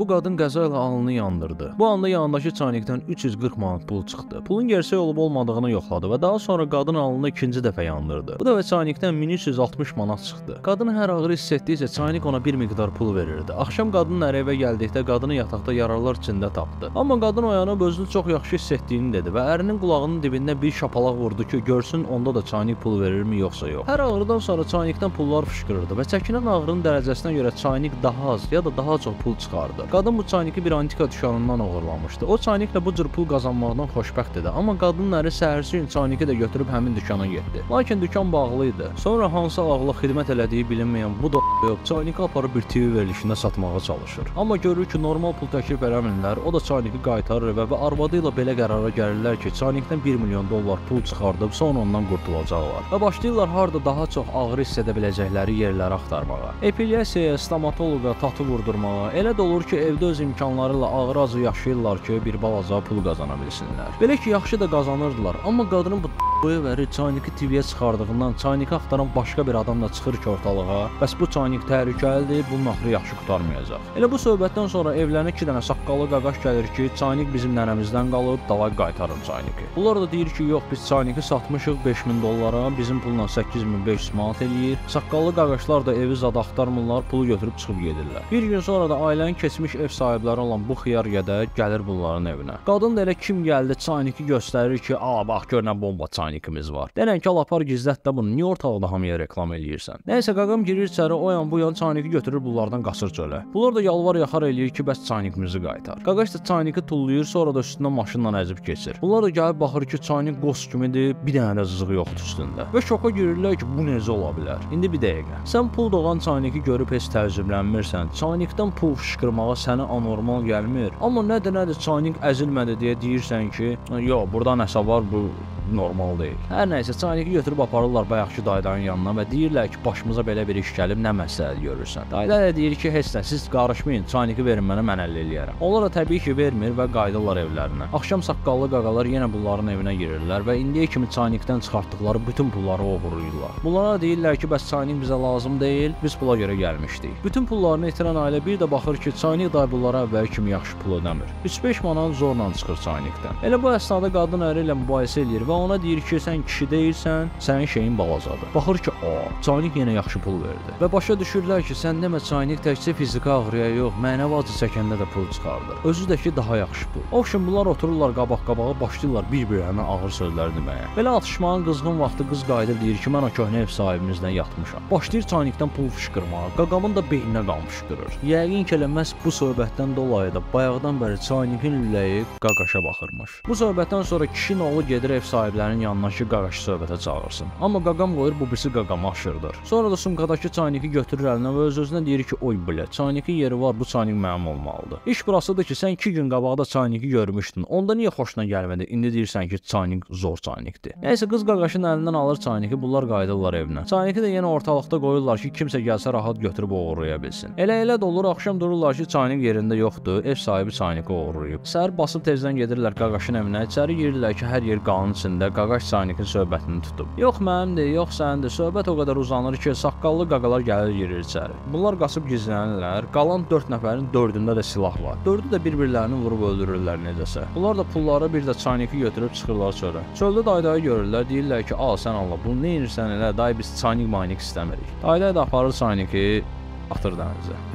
Bu qadın qəza ilə alnını yandırdı. Bu anda yanındakı çaynikdən 340 manat pul çıxdı. Pulun gerçək olub olmadığını yoxladı və daha sonra qadın alnını ikinci dəfə yandırdı. Bu dəfə çaynikdən 1360 manat çıxdı. Qadın hər ağrı hiss etdikcə çaynik ona bir miqdar pul verirdi. Axşam qadının əri evə gəldikdə qadını yataqda yaralar içində tapdı. Amma qadın oyanıb özünü çox yaxşı hiss etdiyini dedi və ərinin qulağının dibində bir şapalaq vurdu ki, görsün onda da çaynik pul verirmi yoxsa yox. Hər ağrıdan sonra çaynikdən pullar fışqırırdı və çəkilən ağrının dərəcəsinə görə çaynik daha az ya da daha çox pul çıxardı. Qadın bu çayniki bir antika dükanından oğurlamışdı. O çayniklə bu cür pul qazanmaqdan xoşbəxt idi, amma qadının əri səhərsi gün çayniki də götürüb həmin dükana getdi. Lakin dükan bağlı idi. Sonra hansı ağla xidmət elədiyi bilinməyən bu da çayniki aparıb bir TV verilişində satmağa çalışır. Amma görür ki, normal pul təklif eləmirlər, o da çayniki qaytarır və arvadı ilə belə qərara gəlirlər ki, çaynikdən 1 milyon dollar pul çıxardıb sonra ondan qurtulacaqlar. Və başlayırlar harda daha çox ağrı hiss edə biləcəkləri yerləri axtarmağa. Epilyasiyaya, stomatoloqa, tatu vurdurmağa, elə də olur ki, evdə öz imkanları ilə ağır-acı yaşayırlar ki, bir balaca pul qazana bilsinlər. Belə ki, yaxşı da qazanırdılar, amma qadının bu vəri çayniki TV-yə çıxardığından çayniki axtaran başqa bir adam da çıxır ki, ortalığa. Bəs bu çaynik təhlükəlidir, bunun axırı yaxşı qurtarmayacaq. Elə bu söhbətdən sonra evlərinə 2 dənə saqqallı qaqaş gəlir ki, çaynik bizim nənəmizdən qalıb, davay qaytarın çayniki. Bunlar da deyir ki, yox, biz çayniki satmışıq 5000 dollara, bizim pulla 8500 manat eləyir. Saqqallı qaqaşlar da evi zad axtarmırlar, pulu götürüb çıxıb gedirlər. Bir gün sonra da ailənin keçmiş ev sahibləri olan bu xiyar gədə gəlir bunların evinə. Qadın da elə kim gəldi çayniki göstərir ki, "A, bax gör nə bomba çaynikimiz var." Denən ki, apar gizlət də bunu. Niyə ortalıqda hamıya reklam eləyirsən? Nəysə qaqam girir içəri, o yan bu yan çayniki götürür bunlardan qaçır çölə. Bunlar da yalvar yaxar eləyir ki, bəs çaynikimizi qaytar. Qaqaş da çayniki tullayır, sonra da üstündən maşınla əzib keçir. Bunlar da gəlib baxır ki, çaynik qoz kimidir, bir dənə də zızığı yoxdur üstündə. Və şoka girirlər ki, bu necə ola bilər? İndi bir dəqiqə. Sən pul doğan çayniki görüb heç təəccüblənmirsən. Çaynikdən pul fışqırmağa sənə anormal gəlmir. Amma nədir çaynik əzilmədi deyə deyirsən ki, yox, burada nəsə var, bu normal deyil. Hər nəysə çayniki götürüb aparırlar bayaqki dayıların yanına və deyirlər ki, başımıza belə bir iş gəlib, nə məsləhət görürsən. Dayılar da deyir ki, heç nə, siz qarışmayın, çayniki verin mənə, mən həll eləyərəm. Onlar da təbii ki, vermir və qayıdırlar evlərinə. Axşam saqqallı qaqalar yenə bunların evinə girirlər və indiyə kimi çaynikdən çıxartdıqları bütün pulları oğurlayırlar. Bunlara deyirlər ki, bəs çaynik bizə lazım deyil, biz pula görə gəlmişdik. Bütün pullarını itirən ailə bir də baxır ki, çaynik day bunlara əvvəl kimi yaxşı pul ödəmir. 3-5 manat zorla çıxır çaynikdən. Elə bu əsnada qadın əri ilə mübahisə eləyir və ona deyir ki, sən kişi deyilsən, sənin şeyin balacadır. Baxır ki, çaynik yenə yaxşı pul verdi. Və başa düşürlər ki, sən demə çaynik təkcə fiziki ağrıya yox, mənəvi acı çəkəndə də pul çıxardır. Özü də ki, daha yaxşı pul. O üçün bunlar otururlar qabaq-qabağa, başlayırlar bir-birlərinə ağır sözlər deməyə. Belə atışmanın qızğın vaxtı qız qayıdıb deyir ki, mən o köhnə ev sahibimizlə yatmışam. Başlayır çaynikdən pul fışqırmağa, qaqamın da beyninə qan fışqırır. Yəqin ki, elə məhz bu söhbətdən dolayı da bayaqdan bəri çaynikin lüləyi qaqaşa baxırmış. Bu söhbətdən sonra kişinin oğlu gedir ev sahiblərinin yanına ki, qaqaşı söhbətə çağırsın. Amma qaqam qoyur, bu birisi qaqamı aşırdır. Sonra da sumkadakı çayniki götürür əlinə və öz-özünə deyir ki, oy bilə, çaynikin yeri var, bu çaynik mənim olmalıdır. İş burasıdır ki, sən 2 gün qabaqda çayniki görmüşdün, onda niyə xoşuna gəlmədi? İndi deyirsən ki, çaynik zor çaynikdir. Nəysə, qız qaqaşın əlindən alır çayniki, bunlar qayıdırlar evinə. Çayniki də yenə ortalıqda qoyurlar ki, kimsə gəlsə rahat götürüb oğurlaya bilsin. Elə də olur, axşam dururlar ki, çaynik yerində yoxdur, ev sahibi çayniki oğurlayıb. Səhər basıb tezdən gedirlər qaqaşın evinə, içəri girirlər ki, hər yer qanın içində, qaqaş çaynikin söhbətini tutub. Yox mənimdir, yox sənindir. Söhbət o qədər uzanır ki, saqqallı qaqalar gəlir girir içəri. Bunlar qaçıb gizlənirlər. Qalan 4 nəfərin 4-ündə də silah var. 4-ü də bir-birlərini vurub öldürürlər necəsə. Bunlar da pulları bir də çayniki götürüb çıxırlar çölə. Çöldə dayı görürlər, deyirlər ki, "Al sən Allah, bunu nə edirsən elə? Dayı biz çaynik maynik istəmirik." Dayı da aparır çayniki, atır dənizə.